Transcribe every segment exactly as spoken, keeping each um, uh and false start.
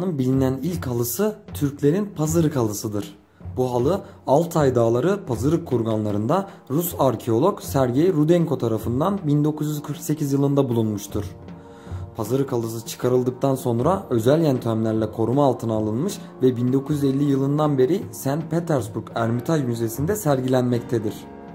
Dünyanın bilinen ilk halısı Türklerin Pazırık halısıdır. Bu halı Altay Dağları Pazırık kurganlarında Rus arkeolog Sergey Rudenko tarafından bin dokuz yüz kırk sekiz yılında bulunmuştur. Pazırık halısı çıkarıldıktan sonra özel yöntemlerle koruma altına alınmış ve bin dokuz yüz elli yılından beri Saint Petersburg Ermitaj Müzesi'nde sergilenmektedir.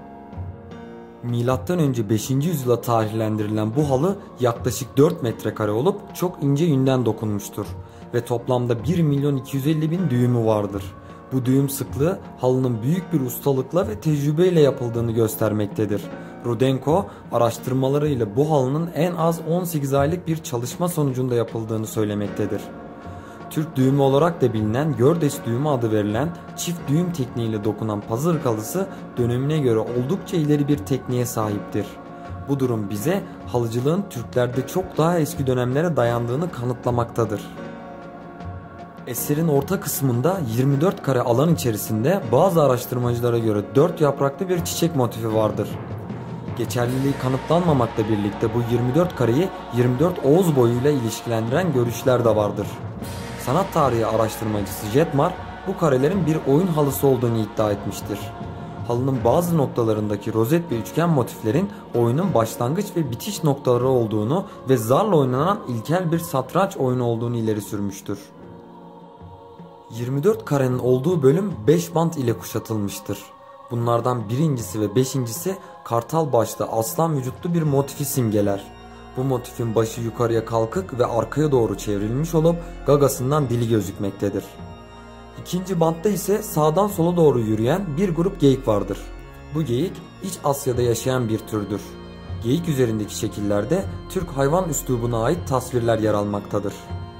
Milattan önce beşinci yüzyıla tarihlendirilen bu halı yaklaşık dört metrekare olup çok ince yünden dokunmuştur ve toplamda bir milyon iki yüz elli bin düğümü vardır. Bu düğüm sıklığı halının büyük bir ustalıkla ve tecrübeyle yapıldığını göstermektedir. Rudenko araştırmalarıyla bu halının en az on sekiz aylık bir çalışma sonucunda yapıldığını söylemektedir. Türk düğümü olarak da bilinen Gördes düğümü adı verilen çift düğüm tekniğiyle dokunan Pazırık halısı dönemine göre oldukça ileri bir tekniğe sahiptir. Bu durum bize halıcılığın Türklerde çok daha eski dönemlere dayandığını kanıtlamaktadır. Eserin orta kısmında yirmi dört kare alan içerisinde bazı araştırmacılara göre dört yapraklı bir çiçek motifi vardır. Geçerliliği kanıtlanmamakla birlikte bu yirmi dört kareyi yirmi dört Oğuz boyuyla ilişkilendiren görüşler de vardır. Sanat tarihi araştırmacısı Jetmar bu karelerin bir oyun halısı olduğunu iddia etmiştir. Halının bazı noktalarındaki rozet ve üçgen motiflerin oyunun başlangıç ve bitiş noktaları olduğunu ve zarla oynanan ilkel bir satranç oyunu olduğunu ileri sürmüştür. yirmi dört karenin olduğu bölüm beş bant ile kuşatılmıştır. Bunlardan birincisi ve beşincisi kartal başlı aslan vücutlu bir motifi simgeler. Bu motifin başı yukarıya kalkık ve arkaya doğru çevrilmiş olup gagasından dili gözükmektedir. İkinci bantta ise sağdan sola doğru yürüyen bir grup geyik vardır. Bu geyik İç Asya'da yaşayan bir türdür. Geyik üzerindeki şekillerde Türk hayvan üslubuna ait tasvirler yer almaktadır.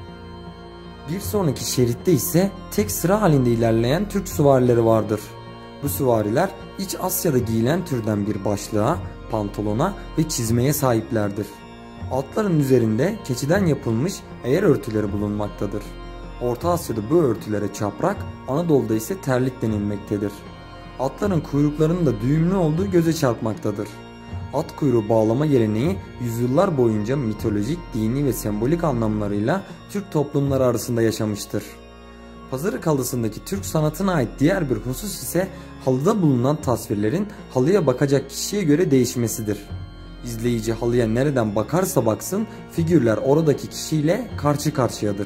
Bir sonraki şeritte ise tek sıra halinde ilerleyen Türk süvarileri vardır. Bu süvariler İç Asya'da giyilen türden bir başlığa, pantolona ve çizmeye sahiplerdir. Altların üzerinde keçiden yapılmış eğer örtüleri bulunmaktadır. Orta Asya'da bu örtülere çaprak, Anadolu'da ise terlik denilmektedir. Atların kuyruklarının da düğümlü olduğu göze çarpmaktadır. At kuyruğu bağlama geleneği yüzyıllar boyunca mitolojik, dini ve sembolik anlamlarıyla Türk toplumları arasında yaşamıştır. Pazırık halısındaki Türk sanatına ait diğer bir husus ise halıda bulunan tasvirlerin halıya bakacak kişiye göre değişmesidir. İzleyici halıya nereden bakarsa baksın figürler oradaki kişiyle karşı karşıyadır.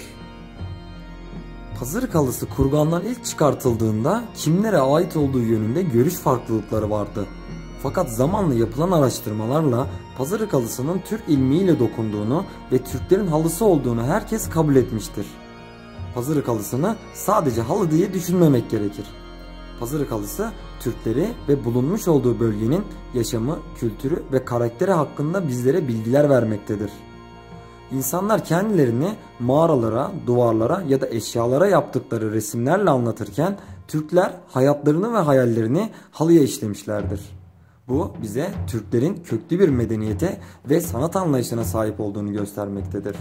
Pazırık halısı kurgandan ilk çıkartıldığında kimlere ait olduğu yönünde görüş farklılıkları vardı. Fakat zamanla yapılan araştırmalarla Pazırık halısının Türk ilmiyle dokunduğunu ve Türklerin halısı olduğunu herkes kabul etmiştir. Pazırık halısını sadece halı diye düşünmemek gerekir. Pazırık halısı Türkleri ve bulunmuş olduğu bölgenin yaşamı, kültürü ve karakteri hakkında bizlere bilgiler vermektedir. İnsanlar kendilerini mağaralara, duvarlara ya da eşyalara yaptıkları resimlerle anlatırken Türkler hayatlarını ve hayallerini halıya işlemişlerdir. Bu bize Türklerin köklü bir medeniyete ve sanat anlayışına sahip olduğunu göstermektedir.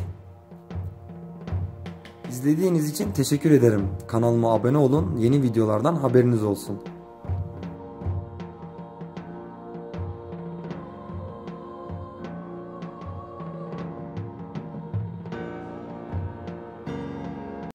İzlediğiniz için teşekkür ederim. Kanalıma abone olun, yeni videolardan haberiniz olsun.